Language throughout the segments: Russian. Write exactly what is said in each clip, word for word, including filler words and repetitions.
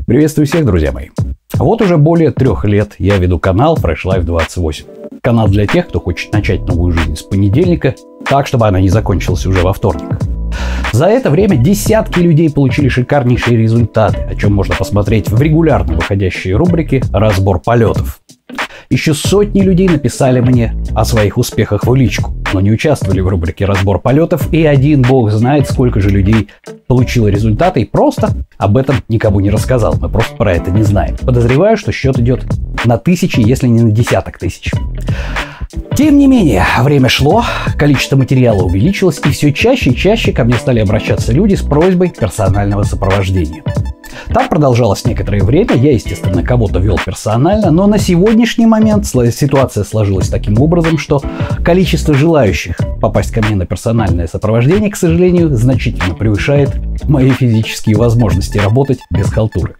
Приветствую всех, друзья мои. Вот уже более трех лет я веду канал Fresh Life двадцать восемь. Канал для тех, кто хочет начать новую жизнь с понедельника, так, чтобы она не закончилась уже во вторник. За это время десятки людей получили шикарнейшие результаты, о чем можно посмотреть в регулярно выходящей рубрике «Разбор полетов». Еще сотни людей написали мне о своих успехах в личку, но не участвовали в рубрике «Разбор полетов», и один бог знает, сколько же людей получило результаты и просто об этом никому не рассказал. Мы просто про это не знаем. Подозреваю, что счет идет на тысячи, если не на десяток тысяч. Тем не менее, время шло, количество материала увеличилось, и все чаще и чаще ко мне стали обращаться люди с просьбой персонального сопровождения. Так продолжалось некоторое время, я, естественно, кого-то вел персонально, но на сегодняшний момент ситуация сложилась таким образом, что количество желающих попасть ко мне на персональное сопровождение, к сожалению, значительно превышает мои физические возможности работать без халтуры.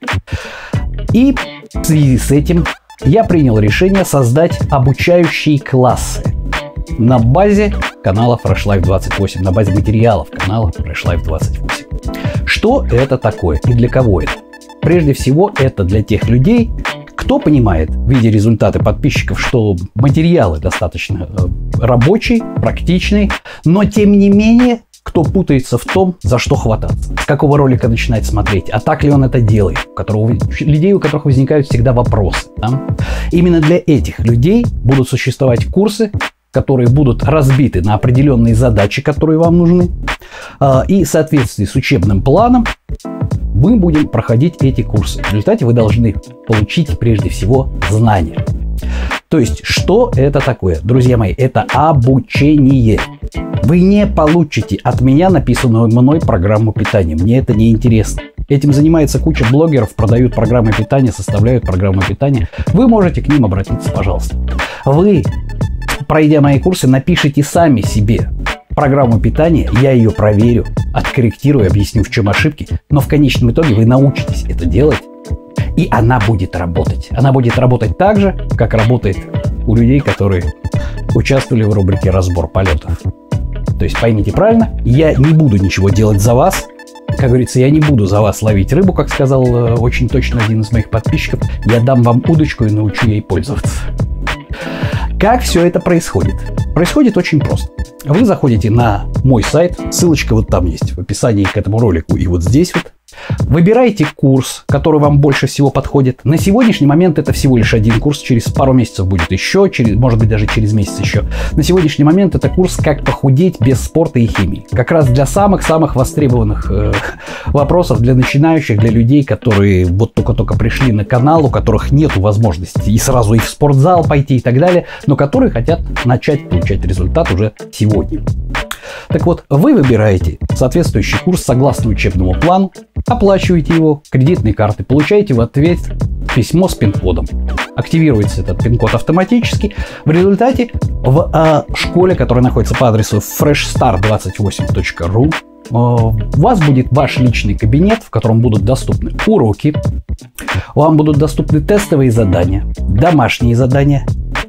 И в связи с этим я принял решение создать обучающие классы на базе канала Fresh Life двадцать восемь, на базе материалов канала Fresh Life двадцать восемь. Что это такое и для кого это? Прежде всего, это для тех людей, кто понимает, видя результаты подписчиков, что материалы достаточно рабочие, практичные, но тем не менее, кто путается в том, за что хвататься, с какого ролика начинать смотреть, а так ли он это делает, у которого, людей, у которых возникают всегда вопросы. Да? Именно для этих людей будут существовать курсы, которые будут разбиты на определенные задачи, которые вам нужны. И в соответствии с учебным планом мы будем проходить эти курсы. В результате вы должны получить прежде всего знания. То есть, что это такое? Друзья мои, это обучение. Вы не получите от меня написанную мной программу питания. Мне это не интересно. Этим занимается куча блогеров, продают программы питания, составляют программы питания. Вы можете к ним обратиться, пожалуйста. Вы, пройдя мои курсы, напишите сами себе программу питания, я ее проверю, откорректирую, объясню, в чем ошибки, но в конечном итоге вы научитесь это делать, и она будет работать. Она будет работать так же, как работает у людей, которые участвовали в рубрике «Разбор полетов». То есть поймите правильно, я не буду ничего делать за вас. Как говорится, я не буду за вас ловить рыбу, как сказал э, очень точно один из моих подписчиков. Я дам вам удочку и научу ей пользоваться. Как все это происходит? Происходит очень просто. Вы заходите на мой сайт, ссылочка вот там есть в описании к этому ролику и вот здесь вот. Выбираете курс, который вам больше всего подходит. На сегодняшний момент это всего лишь один курс, через пару месяцев будет еще, через, может быть даже через месяц еще. На сегодняшний момент это курс «Как похудеть без спорта и химии». Как раз для самых-самых востребованных э, вопросов, для начинающих, для людей, которые вот только-только пришли на канал, у которых нет возможности и сразу и в спортзал пойти и так далее, но которые хотят начать получать результат уже сегодня. Так вот, вы выбираете соответствующий курс согласно учебному плану, оплачиваете его кредитной картой, получаете в ответ письмо с пин-кодом. Активируется этот пин-код автоматически. В результате в э, школе, которая находится по адресу фреш стар двадцать восемь точка ру, э, у вас будет ваш личный кабинет, в котором будут доступны уроки, вам будут доступны тестовые задания, домашние задания,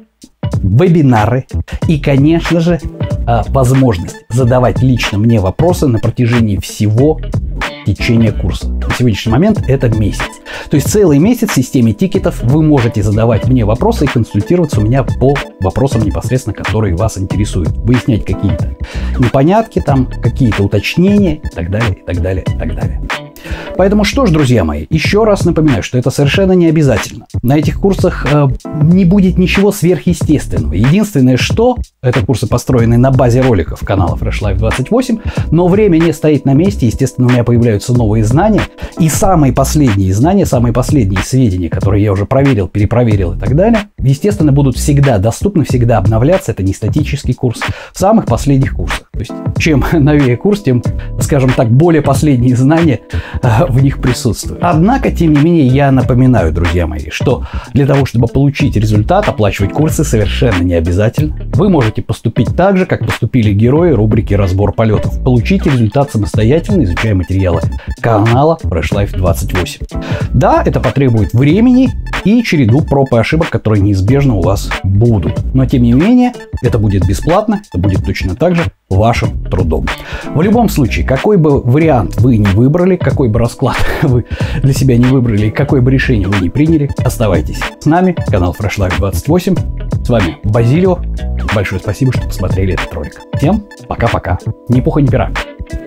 вебинары и, конечно же, возможность задавать лично мне вопросы на протяжении всего течения курса. На сегодняшний момент это месяц. То есть целый месяц в системе тикетов вы можете задавать мне вопросы и консультироваться у меня по вопросам непосредственно, которые вас интересуют. Выяснять какие-то непонятки, там, какие-то уточнения и так далее, и так далее, и так далее. Поэтому что ж, друзья мои, еще раз напоминаю, что это совершенно не обязательно. На этих курсах э, не будет ничего сверхъестественного. Единственное, что это курсы, построенные на базе роликов канала Fresh Life двадцать восемь, но время не стоит на месте, естественно, у меня появляются новые знания, и самые последние знания, самые последние сведения, которые я уже проверил, перепроверил и так далее, естественно, будут всегда доступны, всегда обновляться. Это не статический курс, в самых последних курсах. То есть, чем новее курс, тем, скажем так, более последние знания в них присутствуют. Однако, тем не менее, я напоминаю, друзья мои, что для того, чтобы получить результат, оплачивать курсы совершенно не обязательно. Вы можете поступить так же, как поступили герои рубрики «Разбор полетов». Получите результат самостоятельно, изучая материалы канала Fresh Life двадцать восемь. Да, это потребует времени, и череду проб и ошибок, которые неизбежно у вас будут. Но тем не менее, это будет бесплатно, это будет точно так же вашим трудом. В любом случае, какой бы вариант вы не выбрали, какой бы расклад вы для себя не выбрали, какое бы решение вы не приняли, оставайтесь с нами. Канал Fresh Life двадцать восемь. С вами Базилио. Большое спасибо, что посмотрели этот ролик. Всем пока-пока. Ни пуха, ни пера.